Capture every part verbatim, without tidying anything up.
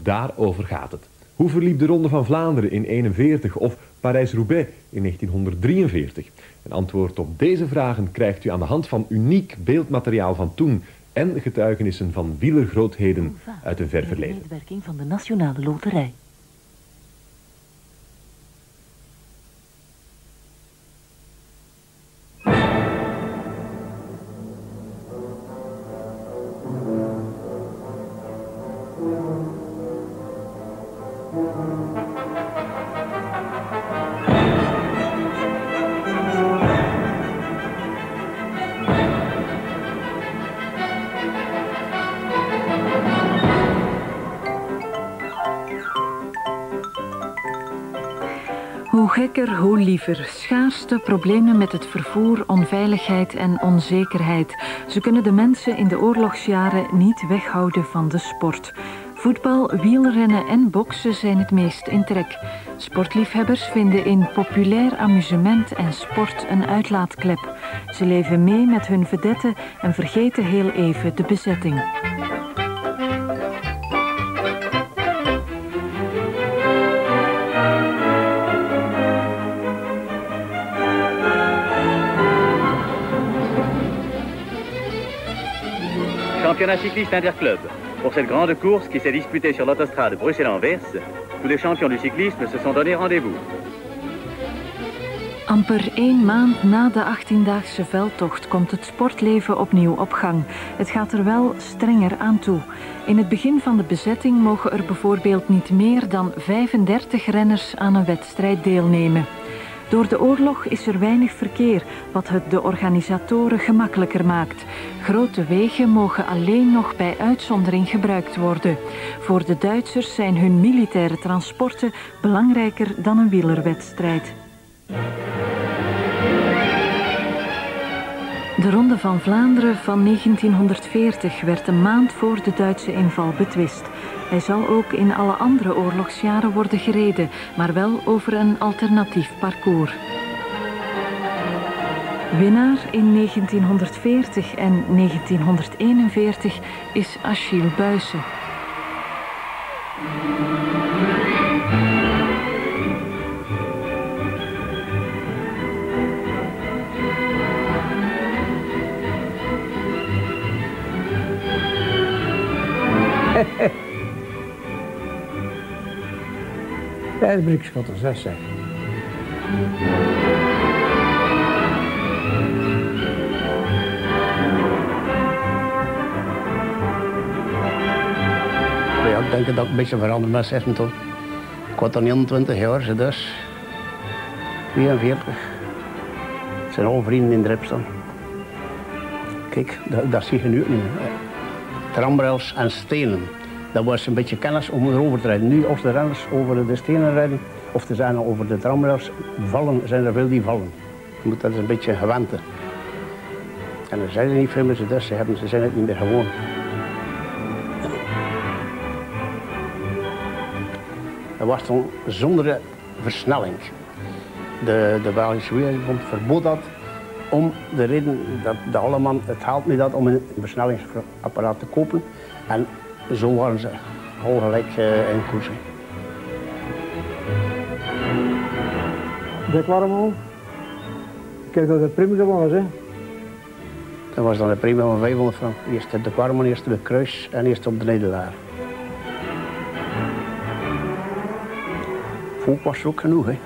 daarover gaat het. Hoe verliep de Ronde van Vlaanderen in eenenveertig of Parijs-Roubaix in negentienhonderdrieënveertig? Een antwoord op deze vragen krijgt u aan de hand van uniek beeldmateriaal van toen en getuigenissen van wielergrootheden uit een ver verleden. De medewerking van de Nationale Loterij. Hoe gekker, hoe liever. Schaarste, problemen met het vervoer, onveiligheid en onzekerheid. Ze kunnen de mensen in de oorlogsjaren niet weghouden van de sport. Voetbal, wielrennen en boksen zijn het meest in trek. Sportliefhebbers vinden in populair amusement en sport een uitlaatklep. Ze leven mee met hun vedetten en vergeten heel even de bezetting. Championnat cycliste interclub. Pour cette grande course qui s'est disputée sur l'autostrade Bruxelles-Anvers, tous les champions du cyclisme se sont donné rendez-vous. Amper één maand na de achttiendaagse veldtocht komt het sportleven opnieuw op gang. Het gaat er wel strenger aan toe. In het begin van de bezetting mogen er bijvoorbeeld niet meer dan vijfendertig renners aan een wedstrijd deelnemen. Door de oorlog is er weinig verkeer, wat het de organisatoren gemakkelijker maakt. Grote wegen mogen alleen nog bij uitzondering gebruikt worden. Voor de Duitsers zijn hun militaire transporten belangrijker dan een wielerwedstrijd. De Ronde van Vlaanderen van negentienhonderdveertig werd een maand voor de Duitse inval betwist. Hij zal ook in alle andere oorlogsjaren worden gereden, maar wel over een alternatief parcours. Winnaar in negentienhonderdveertig en negentienhonderdeenenveertig is Achille Buijsen. Ja, dat ben ik schattig, dat zeg. Ja, ik denk dat ik een beetje veranderd ben, zeg toch. Ik word dan eenentwintig jaar, dus tweeënveertig. Het zijn al vrienden in de rip staan. Kijk, dat, dat zie je nu niet meer. Tramrails en stenen. Dat was een beetje kennis om erover te rijden. Nu, als de renners over de stenen rijden, of te zijn over de tramrails vallen, zijn er veel die vallen. Je moet dat een beetje gewenten. En er zijn er niet veel meer, dus ze, hebben, ze zijn het niet meer gewoon. Dat was toen zonder versnelling. De, de Belgische Wielerbond verbood dat om de reden dat de Alleman het haalt niet dat om een versnellingsapparaat te kopen. En zo waren ze al gelijk uh, in koers. Dat waren al. Kijk dat het prima was, hè? Dat was dan een prima van vijfhonderd frank. Eerst op de Kwarman, eerst op de Kruis en eerst op de Nederlaar. Volk was er ook genoeg, hè?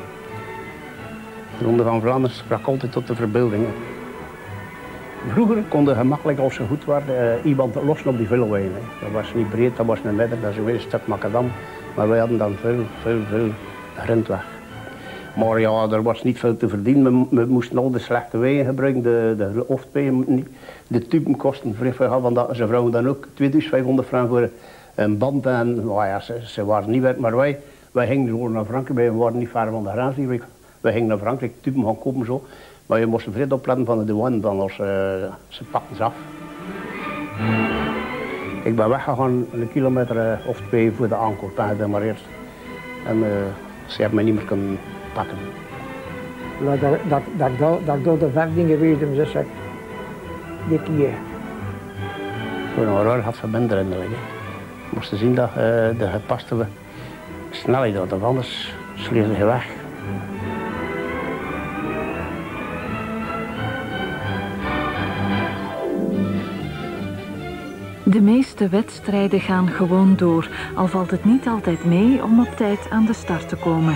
De Ronde van Vlaanderen sprak altijd tot de verbeelding. Hè? Vroeger konden gemakkelijk, als ze goed waren, uh, iemand lossen op die velwegen. Dat was niet breed, dat was een wedder, dat was een stuk macadam. Maar wij hadden dan veel, veel, veel grindweg. Maar ja, er was niet veel te verdienen. We, we moesten al de slechte wegen gebruiken, de, de hoofdwegen niet. De tuben kosten vrij veel, want dat, ze vroegen dan ook tweeduizend vijfhonderd frank voor een band. En nou ja, ze, ze waren niet weg, maar wij, wij gingen gewoon naar Frankrijk, we waren niet ver van de grens hier. Wij gingen naar Frankrijk, tuben gaan kopen zo. Maar je moest vrij opletten van de douane, dan als uh, ze pakten ze af. Ik ben weggegaan een kilometer uh, of twee voor de aankoop, ben gedemareerd. En uh, ze hebben me niet meer kunnen pakken. Dat, dat, dat, dat, dat, dat ik door de vijftien geweest heb, ze zeg dit keer. Voor een raar had ze minder in de liggen. moesten zien dat uh, de gepaste we snelheid had, of anders sleurde je weg. De meeste wedstrijden gaan gewoon door, al valt het niet altijd mee om op tijd aan de start te komen.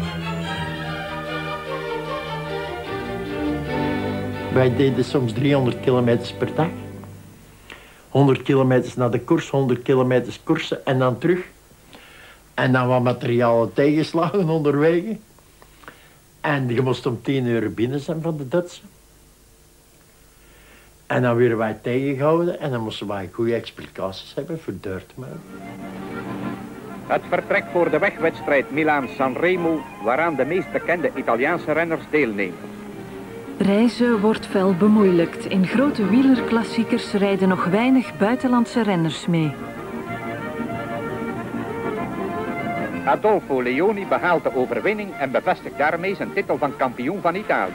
Wij deden soms driehonderd kilometer per dag. honderd kilometer naar de koers, honderd kilometer koersen en dan terug. En dan wat materialen tegenslagen onderweg. En je moest om tien uur binnen zijn van de Duitsers. En dan werden wij tegengehouden en dan moesten wij goede explicaties hebben voor deur te maken. Het vertrek voor de wegwedstrijd Milaan-Sanremo, waaraan de meest bekende Italiaanse renners deelnemen. Reizen wordt fel bemoeilijkt. In grote wielerklassiekers rijden nog weinig buitenlandse renners mee. Adolfo Leoni behaalt de overwinning en bevestigt daarmee zijn titel van kampioen van Italië.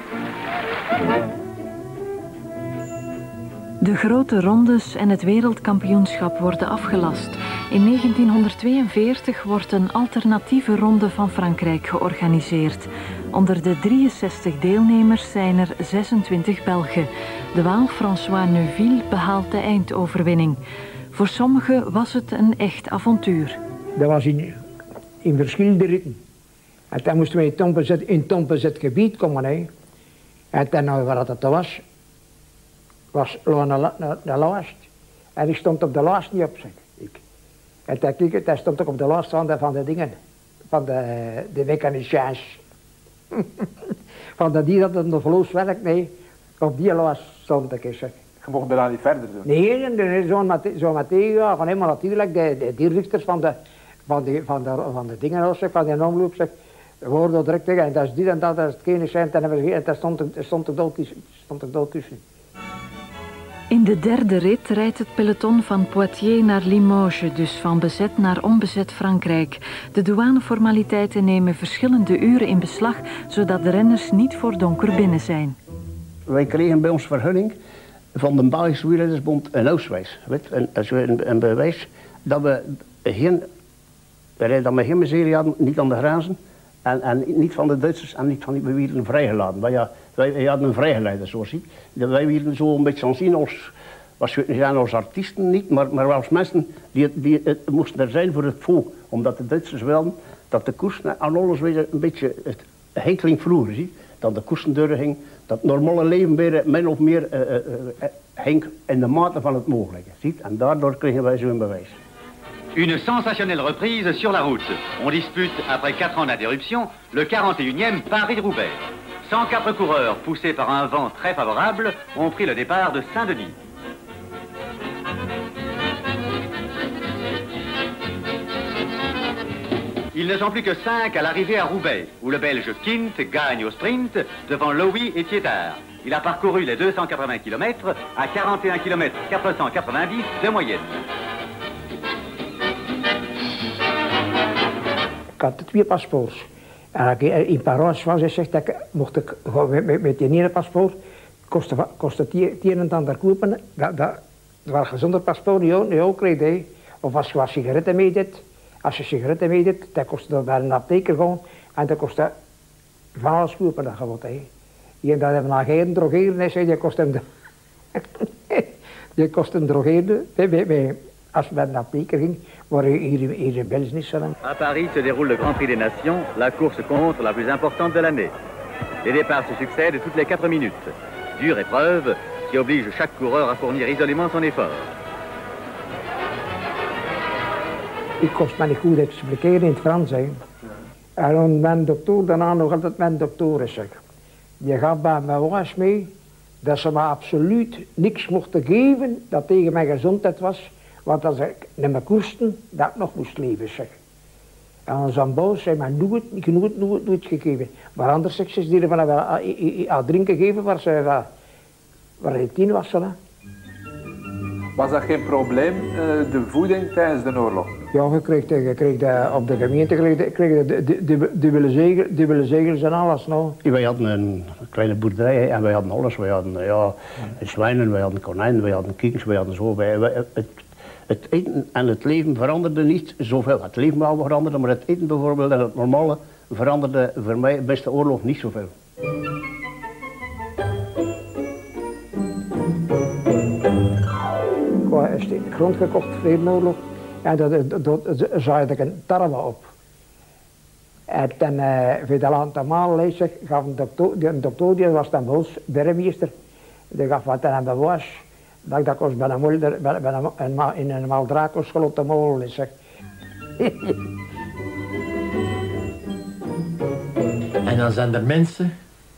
De grote rondes en het wereldkampioenschap worden afgelast. In negentienhonderdtweeënveertig wordt een alternatieve ronde van Frankrijk georganiseerd. Onder de drieënzestig deelnemers zijn er zesentwintig Belgen. De Waal François Neuville behaalt de eindoverwinning. Voor sommigen was het een echt avontuur. Dat was in, in verschillende ritten. En dan moesten we in Tompenzet, in Tompenzet gebied komen. Hè. En dan, nou, waar dat was, was de laatste. En ik stond op de laatste niet op. Zeg. Ik. En dan kijk ik, hij stond ook op de laatste van de, van de dingen, van de, de mechaniciens. Van dat die dat het nog los werkt, nee, op die laatste stond ik. Zeg. Je mocht daarna niet verder doen? Nee, nee zo maar, zo maar tegengaan, nee, maar natuurlijk de, de directeurs van de, van de, van de, van de dingen, zeg, van die omloop, zeg, worden direct tegen, en dat is dit en dat, dat is hetgene zijn, en daar stond, stond ik dood tussen. Stond ik dood tussen. In de derde rit rijdt het peloton van Poitiers naar Limoges, dus van bezet naar onbezet Frankrijk. De douaneformaliteiten nemen verschillende uren in beslag, zodat de renners niet voor donker binnen zijn. Wij kregen bij ons vergunning van de Belgische Wielrennersbond een auswijs. Een, een, een bewijs dat we geen, dat we geen miserie hadden, niet aan de grenzen. En, en niet van de Duitsers en niet van die, we werden vrijgelaten. Maar ja, wij, wij hadden een vrijgeleide, zoals ziet. Wij werden zo een beetje aanzien als, als, als artiesten niet, maar, maar als mensen die, die het, moesten er zijn voor het volk. Omdat de Duitsers wilden dat de koers aan alles weer een beetje het hekeling vroeger, zie. Dat de koersen doorging, dat het normale leven weer min of meer uh, uh, uh, hing in de mate van het mogelijke, ziet. En daardoor kregen wij zo'n bewijs. Une sensationnelle reprise sur la route. On dispute, après quatre ans d'interruption, le quarante et unième Paris-Roubaix. cent quatre coureurs, poussés par un vent très favorable, ont pris le départ de Saint-Denis. Ils ne sont plus que cinq à l'arrivée à Roubaix, où le Belge Kint gagne au sprint devant Lowy et Thietard. Il a parcouru les deux cent quatre-vingts kilomètres à quarante et un kilomètres quatre cent quatre-vingt-dix de moyenne. Ik had twee paspoorts. En als ik in Parijs was, zegt dat ik mocht ik met, met, met die ene paspoort, kostte, kostte het een en ander kopen. Dat, dat, dat was zonder paspoort niet ook, niet ook kreeg, hè. Of als je wat sigaretten meedeed, als je sigaretten meedeed, dan kostte dat bij een apotheker gewoon. En dat kostte van alles kopen dat gewoon, hè. En dat hebben we naar geen drogeerden, zei die kost hem de... die kost een drogeerde, als we bij een apotheker ging. À Paris se déroule le Grand Prix des Nations, la course contre la plus importante de l'année. Les départs se succèdent toutes les quatre minutes. Dure épreuve qui oblige chaque coureur à fournir isolément son effort. Ik kon me niet goed expliceren in het Frans. Hè. En mijn dokter, daarna nog altijd mijn dokter is. Die gaat bij mij was mee dat ze me absoluut niks mochten geven dat tegen mijn gezondheid was. Want als ik naar mijn koersten, dat ik nog moest leven, zeg. En ons aan boos zei, maar doe het, ik doe het, doe het, doe het gegeven. Maar anders zeg ze, die er van aan drinken geven, waar ze, waar hij tien was. Hè. Was dat geen probleem, de voeding tijdens de oorlog? Ja, je kreeg, je kreeg de, op de gemeente kreeg de, kreeg de, de, de, dubbele, zegel, dubbele zegels en alles. Nou. Wij hadden een kleine boerderij en wij hadden alles. Wij hadden ja, zwijnen, wij hadden konijnen, wij hadden kiekens, wij hadden zo. Wij, wij, het, Het eten en het leven veranderden niet zoveel. Het leven wel veranderde, maar het eten bijvoorbeeld en het normale veranderde voor mij best de oorlog niet zoveel. Ik had een stuk grond gekocht voor de oorlog en daar zaaide ik een tarwe op. En dan, uh, voor dat aantal maal lees ik, gaf een dokter, een dokter die was dan bij ons burgemeester, die gaf wat aan bewijs dat ik dat was bij een moeder, bij, bij een, een, in een maldraakoschool op de molen lees ik. En dan zijn er mensen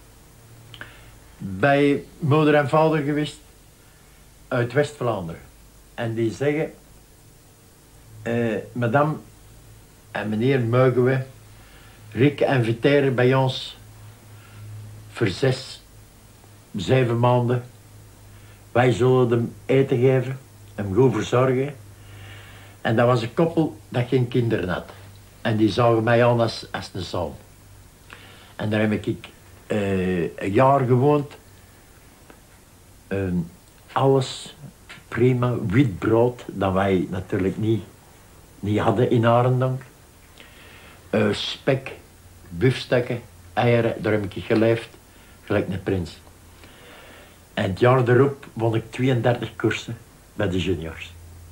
bij moeder en vader geweest uit West-Vlaanderen. En die zeggen, uh, madame en meneer, mogen we Rick inviteren bij ons voor zes, zeven maanden. Wij zullen hem eten geven, hem goed verzorgen. En dat was een koppel dat geen kinderen had. En die zagen mij aan als, als een zoon. En daar heb ik uh, een jaar gewoond. Uh, alles prima, wit brood, dat wij natuurlijk niet, niet hadden in Arendonk. Uh, spek, biefstukken, eieren, daar heb ik geleefd, gelijk een prins. En het jaar erop won ik tweeëndertig koersen bij de juniors.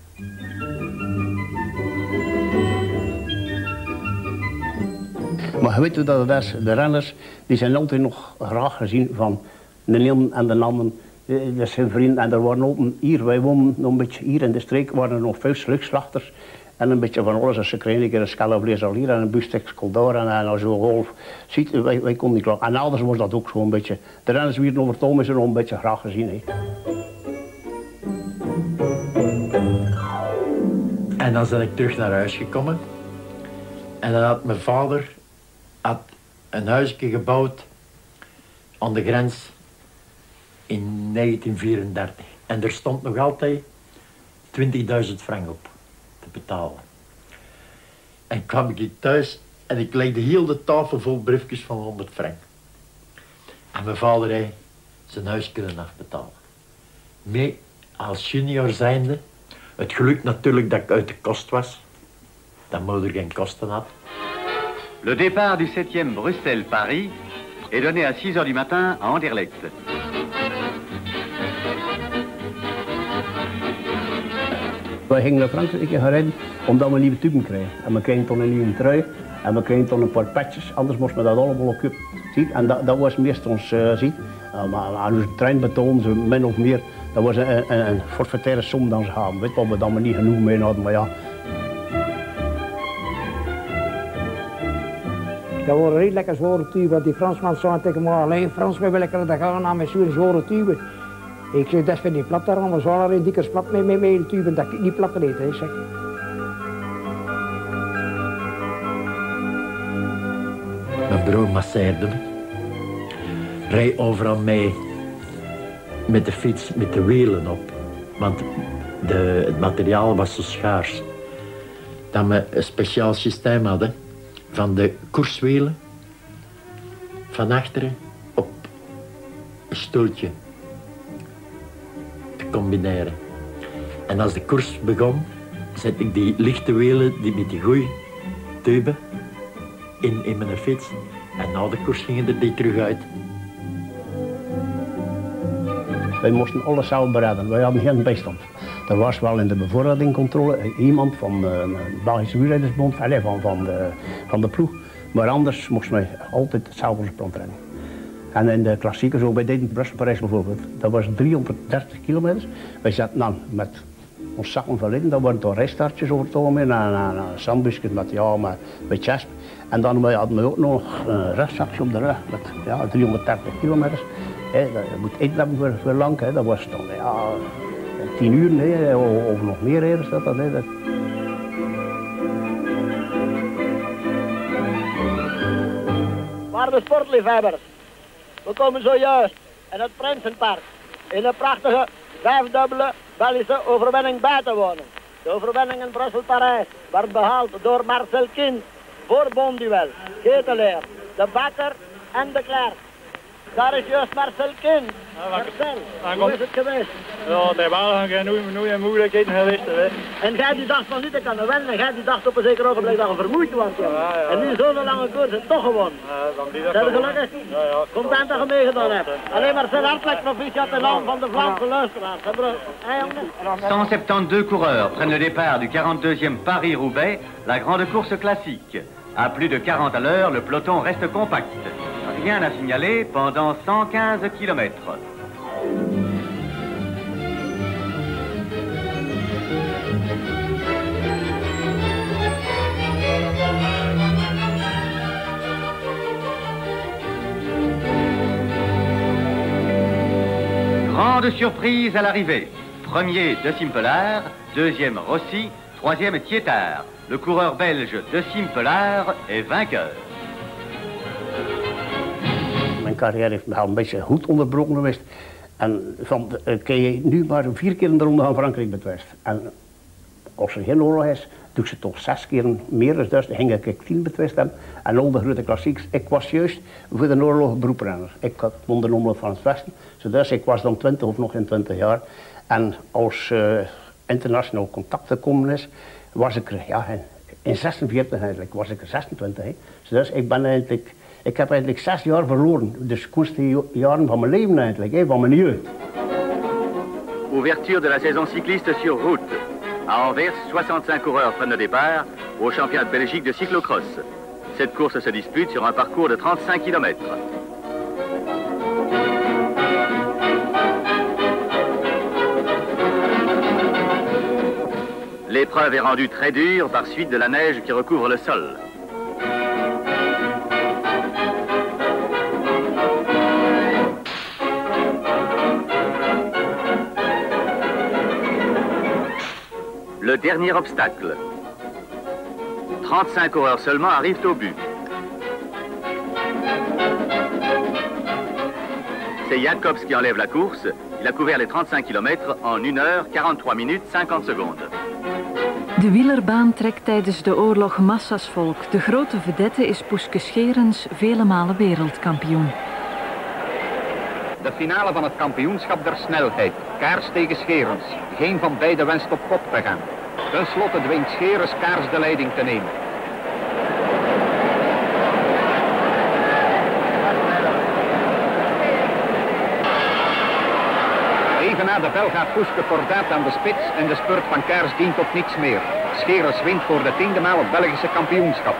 Maar weet je dat het is? De renners die zijn altijd nog graag gezien van de een en de ander. Dat zijn vrienden en er waren ook hier, wij wonen nog een beetje hier in de streek, waren er nog veel slugslachters. En een beetje van alles, als ze kregen een scalvlees al hier en een biefstuk skoldaar en, en zo golf. Ziet, wij, wij konden niet klaar. En elders was dat ook zo een beetje. De renners weer over Tom is er nog een beetje graag gezien. He. En dan ben ik terug naar huis gekomen. En dan had mijn vader had een huisje gebouwd aan de grens in negentien vierendertig. En er stond nog altijd twintigduizend frank op te betalen. En kwam ik thuis en ik legde heel de tafel vol briefjes van honderd frank. En mijn vader heeft zijn huis kunnen afbetalen. Mee als junior zijnde, het geluk natuurlijk dat ik uit de kost was, dat moeder geen kosten had. Le départ du septième Bruxelles-Paris est donné à six heures du matin à Anderlecht. Wij gingen naar Frankrijk gaan rijden omdat we nieuwe tuben kregen. En we kregen toen een nieuwe trui en we kregen toen een paar patches, anders moesten we dat allemaal op cup. En dat, dat was meestal ons uh, zien. Uh, maar aan onze treinbetoon, zo min of meer, dat was een, een, een forfaitaire som dan ze hadden. Weet wat we dan maar niet genoeg mee hadden, maar ja. Dat waren redelijk zware tuben, want die Fransman zei tegen me, alleen Frans, we willen dat gaan aan met zo'n zware tuben. Ik zeg, dat is niet plat daarom, maar zwaar een dikke plat met mijn tuben, dat ik niet plat reed, hè, zeg. Mijn broer masseerde me. Rijd overal mee met de fiets, met de wielen op. Want de, het materiaal was zo schaars. Dat we een speciaal systeem hadden van de koerswielen van achteren op een stoeltje te combineren. En als de koers begon, zet ik die lichte wielen die met die goeie tuben in, in mijn fiets. En na de koers gingen er die terug uit. Wij moesten alles zelf bereiden, wij hadden geen bijstand. Er was wel in de bevoorradingcontrole iemand van de Belgische Wielrijdersbond, van, van, de, van de ploeg. Maar anders moesten wij altijd hetzelfde plan rennen. En in de klassiekers, ook bij dit Brussel-Parijs bijvoorbeeld, dat was driehonderddertig kilometer. Wij zaten dan met ons zakken van leden, dat waren toch rijstartjes over het algemeen, en, en, en zandbusjes met, ja, met, met chasp. En dan hadden we ook nog een restzakje op de rug met ja, driehonderddertig kilometer. He, dat moet eten hebben voor, voor lang, he. Dat was dan ja, tien uur he, of nog meer eerder. Dat, dat, dat. Waarde sportliefhebbers, we komen zojuist in het Prinsenpark in een prachtige vijfdubbele Belgische overwinning bij te wonen. De overwinning in Brussel-Parijs werd behaald door Marcel Kind voor Bonduel, Ketelaer, De Bakker en De Klerk. Daar is juist Marcel Kind. Marcel, hoe is het geweest? Ja, het heeft wel geen nooit moeilijkheden geweest. Hè. En jij die dacht van niet te kunnen winnen, en jij die dacht op een zeker ogenblik dat je vermoeid was. Ja, ja. En nu zo'n lange koers en toch gewonnen. Ja, zijn we gelukkig? Ja, ja. Content dat je meegedaan hebt. Alleen Marcel, hartelijk proficiat in naam van de Vlaamse luisteraars. cent soixante-douze coureurs prennent le départ du quarante-deuxième Paris-Roubaix, la grande course classique. À plus de quarante à l'heure, le peloton reste compact. Rien à signaler pendant cent quinze kilomètres. Grande surprise à l'arrivée. Premier de Simpelaar, deuxième Rossi, troisième Thietard. Le coureur belge de Simpelaar est vainqueur. Mijn carrière is wel een beetje goed onderbroken geweest. En van de, uh, je nu maar vier keer in de Ronde van Frankrijk betwist. En als er geen oorlog is, doe ik ze toch zes keer meer dan dus. Dan ging ik tien betwist hebben. En al de grote klassieks. Ik was juist voor de oorlog beroeprenner. Ik had won de Omloop van het Westen. Dus ik was dan twintig of nog in twintig jaar. En als uh, internationaal contact gekomen is, was ik er, ja, in, in zesenveertig eigenlijk, was ik er zesentwintig. Hè. Dus ik ben eigenlijk, ik heb eigenlijk zes jaar verloren. Dus de koerste jaren van mijn leven eigenlijk, hè, van mijn jeugd. Ouverture de la saison cycliste sur route. À Anvers, soixante-cinq coureurs prennent le départ au championnat de Belgique de cyclocross. Cette course se dispute sur un parcours de trente-cinq kilomètres. L'épreuve est rendue très dure par suite de la neige qui recouvre le sol. Le dernier obstacle. trente-cinq coureurs seulement arrivent au but. C'est Jacobs qui enlève la course. Il a couvert les trente-cinq kilomètres en une heure, quarante-trois minutes, cinquante secondes. De wielerbaan trekt tijdens de oorlog massa's volk. De grote vedette is Poeske Scherens, vele malen wereldkampioen. De finale van het kampioenschap der snelheid. Kaars tegen Scherens. Geen van beiden wenst op kop te gaan. Ten slotte dwingt Scherens Kaars de leiding te nemen. Even na de bel gaat Poeske kordaat aan de spits en de spurt van Kaars dient tot niets meer. Scherens wint voor de tiende maal het Belgische kampioenschap.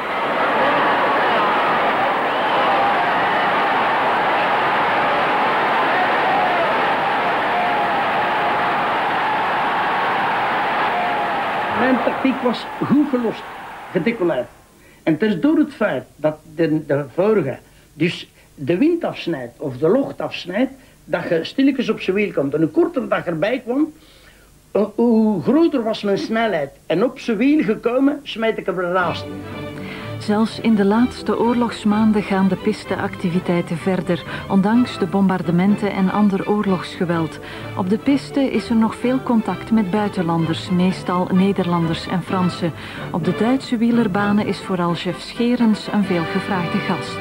Mijn tactiek was goed gelost, gedecoleerd. En het is door het feit dat de, de vorige dus de wind afsnijdt of de lucht afsnijdt, dat je stilletjes op z'n wiel komt. En hoe korter dat je erbij kwam, hoe groter was mijn snelheid. En op z'n wiel gekomen, smijt ik er ernaast. Zelfs in de laatste oorlogsmaanden gaan de pisteactiviteiten verder, ondanks de bombardementen en ander oorlogsgeweld. Op de piste is er nog veel contact met buitenlanders, meestal Nederlanders en Fransen. Op de Duitse wielerbanen is vooral chef Scherens een veelgevraagde gast.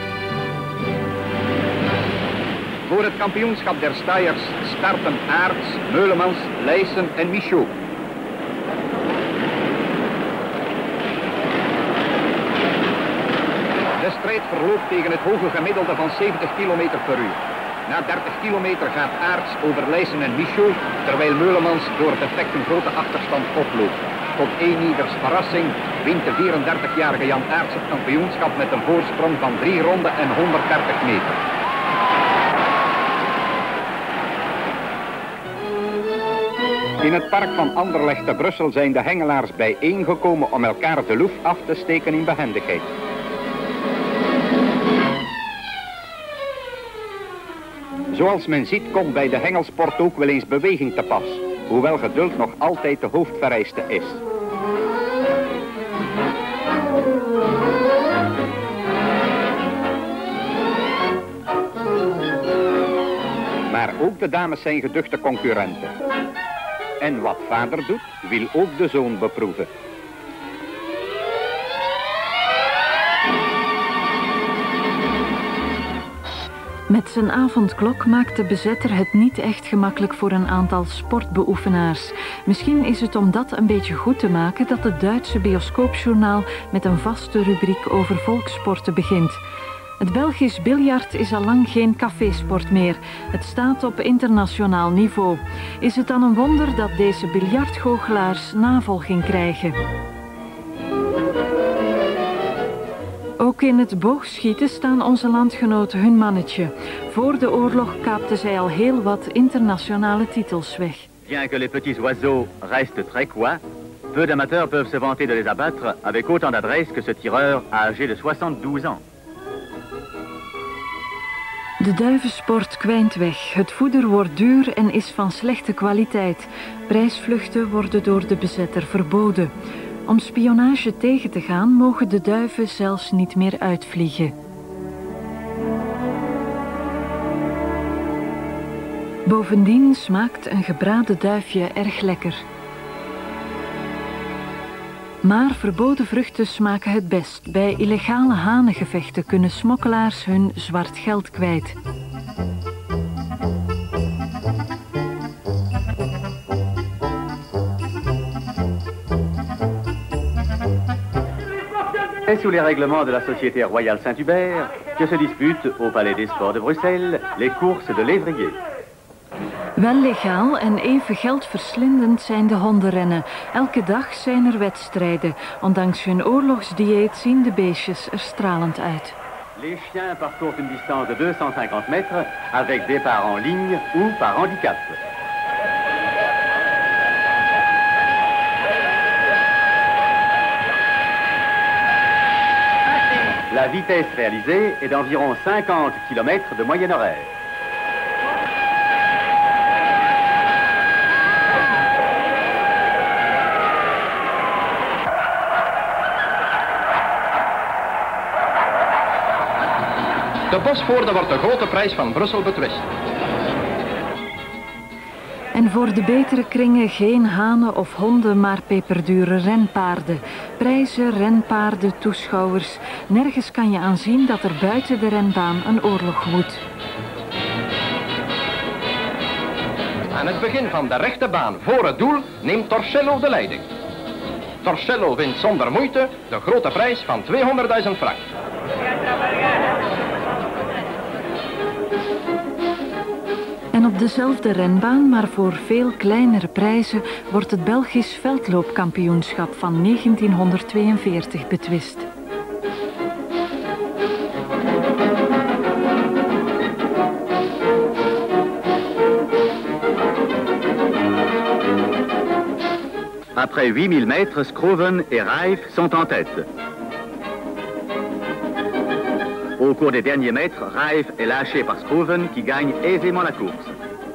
Voor het kampioenschap der Stayers starten Aerts, Meulemans, Leijsen en Michaud. De strijd verloopt tegen het hoge gemiddelde van zeventig kilometer per uur. Na dertig kilometer gaat Aerts over Leijsen en Michaud, terwijl Meulemans door het effect een grote achterstand oploopt. Tot één ieders verrassing wint de vierendertigjarige Jan Aerts het kampioenschap met een voorsprong van drie ronden en honderddertig meter. In het park van Anderlecht te Brussel zijn de hengelaars bijeengekomen om elkaar de loef af te steken in behendigheid. Zoals men ziet komt bij de hengelsport ook wel eens beweging te pas, hoewel geduld nog altijd de hoofdvereiste is. Maar ook de dames zijn geduchte concurrenten. En wat vader doet, wil ook de zoon beproeven. Met zijn avondklok maakt de bezetter het niet echt gemakkelijk voor een aantal sportbeoefenaars. Misschien is het om dat een beetje goed te maken dat het Duitse bioscoopjournaal met een vaste rubriek over volkssporten begint. Het Belgisch biljart is al lang geen cafésport meer. Het staat op internationaal niveau. Is het dan een wonder dat deze biljartgoochelaars navolging krijgen? Ook in het boogschieten staan onze landgenoten hun mannetje. Voor de oorlog kaapten zij al heel wat internationale titels weg. Bien que les petits oiseaux restent très cois, peu d'amateurs peuvent se vanter de les abattre avec autant d'adresse que ce tireur âgé de soixante-douze ans. De duivensport kwijnt weg. Het voeder wordt duur en is van slechte kwaliteit. Prijsvluchten worden door de bezetter verboden. Om spionage tegen te gaan mogen de duiven zelfs niet meer uitvliegen. Bovendien smaakt een gebraden duifje erg lekker. Maar verboden vruchten smaken het best. Bij illegale hanengevechten kunnen smokkelaars hun zwart geld kwijt. C'est sous les règlements de la Société Royale Saint-Hubert que se disputent au Palais des Sports de Bruxelles les courses de lévrier. Wel legaal en even geldverslindend zijn de hondenrennen. Elke dag zijn er wedstrijden. Ondanks hun oorlogsdieet zien de beestjes er stralend uit. Les chiens parcourent une distance de deux cent cinquante mètres avec départ en ligne ou par handicap. La vitesse réalisée est d'environ cinquante kilomètres de moyenne horaire. De Bosvoorde wordt de grote prijs van Brussel betwist. En voor de betere kringen geen hanen of honden, maar peperdure renpaarden. Prijzen, renpaarden, toeschouwers. Nergens kan je aan zien dat er buiten de renbaan een oorlog woedt. Aan het begin van de rechte baan voor het doel neemt Torcello de leiding. Torcello wint zonder moeite de grote prijs van tweehonderdduizend frank. En op dezelfde renbaan, maar voor veel kleinere prijzen, wordt het Belgisch veldloopkampioenschap van negentienhonderdtweeënveertig betwist. Après huit mille mètres, Scroven et Raif sont en tête. Au cours des derniers mètres, Raif est lâché par Scroven qui gagne aisément la course.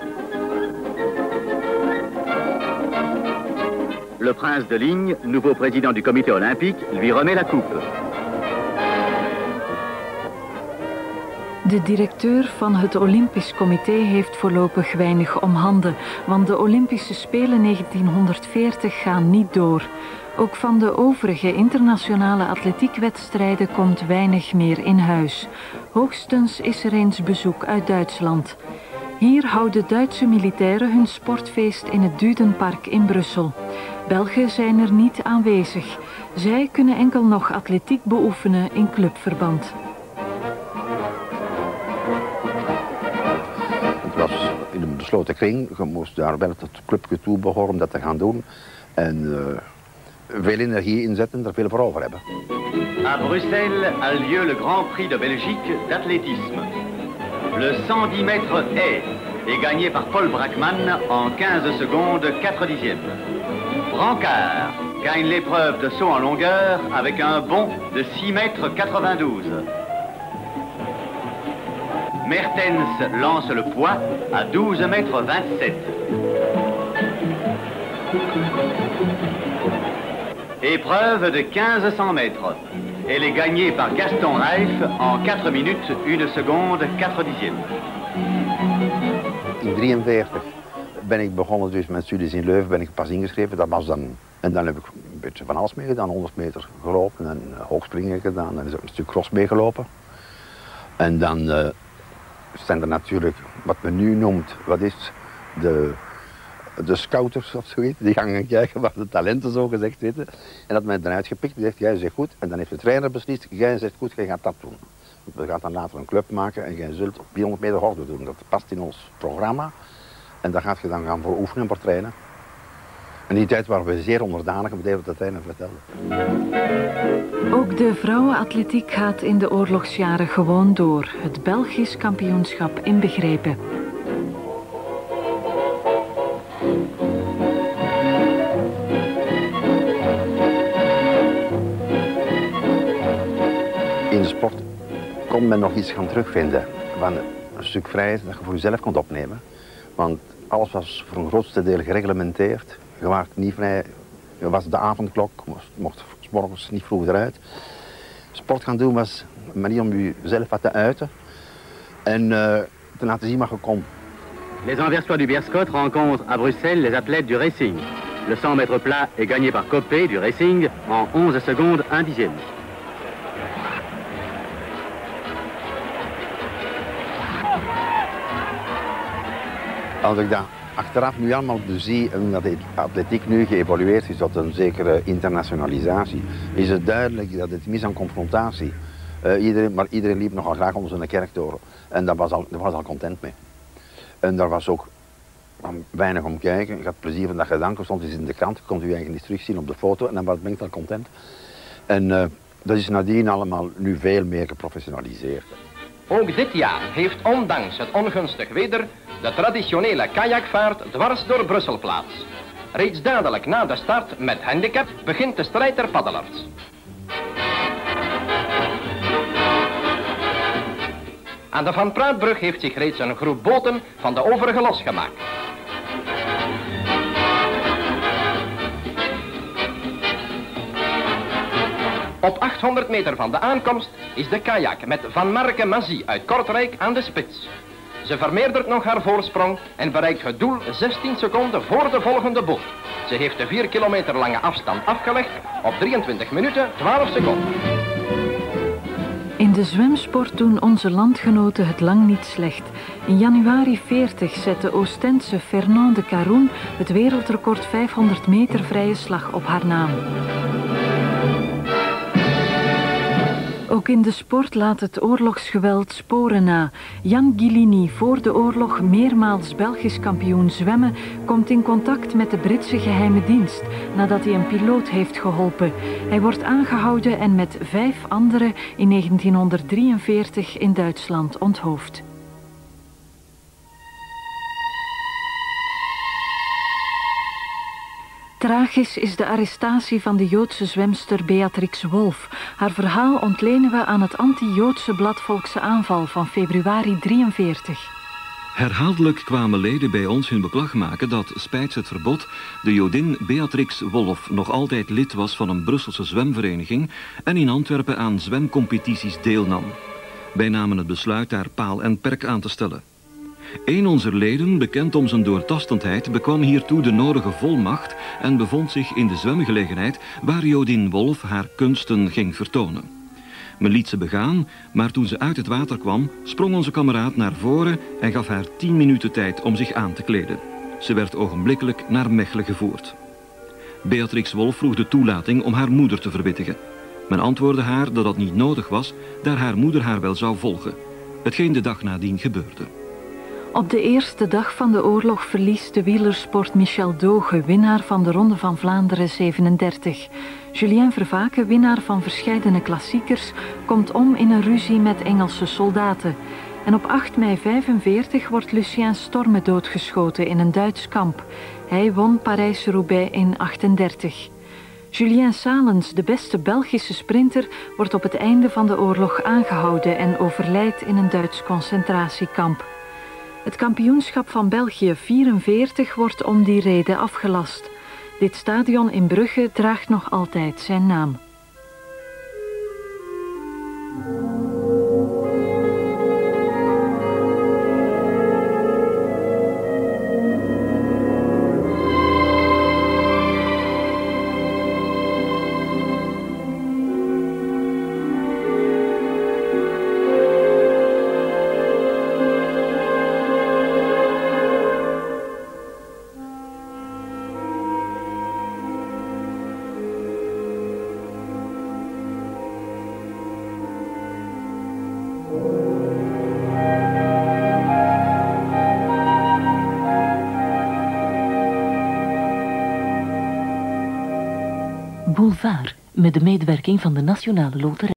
Le prince de Ligne, nouveau président du comité olympique, lui remet la coupe. De directeur van het Olympisch Comité heeft voorlopig weinig om handen, want de Olympische Spelen negentienhonderdveertig gaan niet door. Ook van de overige internationale atletiekwedstrijden komt weinig meer in huis. Hoogstens is er eens bezoek uit Duitsland. Hier houden Duitse militairen hun sportfeest in het Dudenpark in Brussel. Belgen zijn er niet aanwezig. Zij kunnen enkel nog atletiek beoefenen in clubverband. Het was in een besloten kring. Je moest daar wel tot clubje toe behoren om dat te gaan doen. En uh, veel energie inzetten, er veel voor over hebben. À Bruxelles a lieu le Grand Prix de Belgique d'athlétisme. Le cent dix mètres haies est gagné par Paul Brackmann en quinze secondes quatre dixièmes. Brancard gagne l'épreuve de saut en longueur avec un bond de six mètres quatre-vingt-douze. Mertens lance le poids à douze mètres vingt-sept. Épreuve de quinze cents mètres. Elle est gagnée par Gaston Raif en quatre minutes, une seconde, quatre dixièmes. In drieënveertig ben ik begonnen dus met studies in Leuven, ben ik pas ingeschreven. Dat was dan, en dan heb ik een beetje van alles mee gedaan, honderd meter gelopen en hoogspringen gedaan en een stuk cross meegelopen. En dan uh, zijn er natuurlijk wat men nu noemt, wat is de, de scouters of zoiets, die gaan kijken waar de talenten zo gezegd zitten. En dat men eruit gepikt zegt, jij zegt goed, en dan heeft de trainer beslist, jij zegt goed, jij gaat dat doen. We gaan dan later een club maken en jij zult vierhonderd meter horde doen. Dat past in ons programma en daar gaat je dan gaan voor oefenen en voor trainen. In die tijd waren we zeer onderdanig, meteen wat de trainer vertelde. Ook de vrouwenatletiek gaat in de oorlogsjaren gewoon door, het Belgisch kampioenschap inbegrepen. In de sport kon men nog iets gaan terugvinden van een stuk vrijheid dat je voor jezelf kon opnemen. Want alles was voor een grootste deel gereglementeerd. Je was niet vrij, je was de avondklok, je mocht 's morgens niet vroeg eruit. Sport gaan doen was een manier om jezelf wat te uiten en uh, te laten zien wat je kon. Les Anversois du Beerscot rencontrent à Bruxelles les athlètes du racing. Le cent mètres plat est gagné par Copé du racing en onze secondes un dixième. Als ik dat achteraf nu allemaal zie en dat de atletiek nu geëvolueerd is tot een zekere internationalisatie, is het duidelijk dat het mis aan confrontatie. Uh, iedereen, maar iedereen liep nogal graag onder zijn kerktoren en daar was al, daar was al content mee. En daar was ook weinig om kijken. Je had plezier van dat gedanken, stond iets in de krant, je kon je eigen eens terugzien op de foto en dan was het al content. En uh, dat is nadien allemaal nu veel meer geprofessionaliseerd. Ook dit jaar heeft ondanks het ongunstig weder de traditionele kajakvaart dwars door Brussel plaats. Reeds dadelijk na de start met handicap begint de strijd der paddelaars. Aan de Van Praatbrug heeft zich reeds een groep boten van de overige losgemaakt. Op achthonderd meter van de aankomst is de kajak met Van Marke Mazie uit Kortrijk aan de spits. Ze vermeerdert nog haar voorsprong en bereikt het doel zestien seconden voor de volgende boot. Ze heeft de vier kilometer lange afstand afgelegd op drieëntwintig minuten twaalf seconden. In de zwemsport doen onze landgenoten het lang niet slecht. In januari veertig zette Oostendse Fernand de Caroen het wereldrecord vijfhonderd meter vrije slag op haar naam. Ook in de sport laat het oorlogsgeweld sporen na. Jan Guilini, voor de oorlog meermaals Belgisch kampioen zwemmen, komt in contact met de Britse geheime dienst nadat hij een piloot heeft geholpen. Hij wordt aangehouden en met vijf anderen in negentienhonderddrieënveertig in Duitsland onthoofd. Tragisch is de arrestatie van de Joodse zwemster Beatrix Wolf. Haar verhaal ontlenen we aan het anti-Joodse blad Volkse Aanval van februari drieënveertig. Herhaaldelijk kwamen leden bij ons hun beklag maken dat, spijts het verbod, de Jodin Beatrix Wolf nog altijd lid was van een Brusselse zwemvereniging en in Antwerpen aan zwemcompetities deelnam. Wij namen het besluit daar paal en perk aan te stellen. Een onze leden, bekend om zijn doortastendheid, bekwam hiertoe de nodige volmacht en bevond zich in de zwemgelegenheid waar Jodin Wolf haar kunsten ging vertonen. Men liet ze begaan, maar toen ze uit het water kwam, sprong onze kameraad naar voren en gaf haar tien minuten tijd om zich aan te kleden. Ze werd ogenblikkelijk naar Mechelen gevoerd. Beatrix Wolf vroeg de toelating om haar moeder te verwittigen. Men antwoordde haar dat dat niet nodig was, daar haar moeder haar wel zou volgen. Hetgeen de dag nadien gebeurde. Op de eerste dag van de oorlog verliest de wielersport Michel Doge, winnaar van de Ronde van Vlaanderen zevenendertig. Julien Vervaeke, winnaar van verscheidene klassiekers, komt om in een ruzie met Engelse soldaten. En op acht mei vijfenveertig wordt Lucien Storme doodgeschoten in een Duits kamp. Hij won Parijs-Roubaix in achtendertig. Julien Salens, de beste Belgische sprinter, wordt op het einde van de oorlog aangehouden en overlijdt in een Duits concentratiekamp. Het kampioenschap van België vierenveertig wordt om die reden afgelast. Dit stadion in Brugge draagt nog altijd zijn naam. Boulevard, met de medewerking van de Nationale Loterij.